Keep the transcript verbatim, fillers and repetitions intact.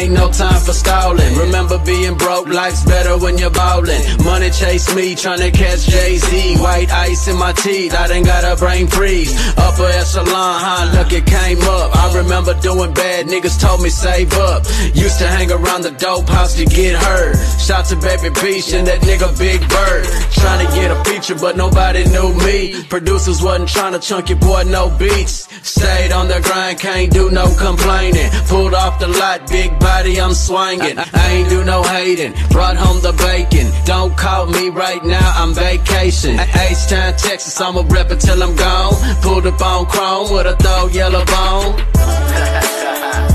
ain't no time for stalling. Remember being broke, life's better when you're ballin'. Money chase me, tryna catch Jay-Z. White ice in my teeth, I done got a brain freeze. Upper echelon, huh, look it came up. I remember doing bad, niggas told me save up. Used to hang around the dope house to get hurt. Shout to Baby Beach and that nigga Big Bird. Tryna get a feature but nobody knew me. Producers wasn't tryna chunk your boy no beats. Stayed on the grind, can't do no complaining. Pulled off the lot, big body, I'm swinging. I ain't do no hating, brought home the bacon. Don't call me right now, I'm vacation. H-Town, Texas, I'ma rep it till I'm gone. Pulled up on chrome with a throw yellow bone.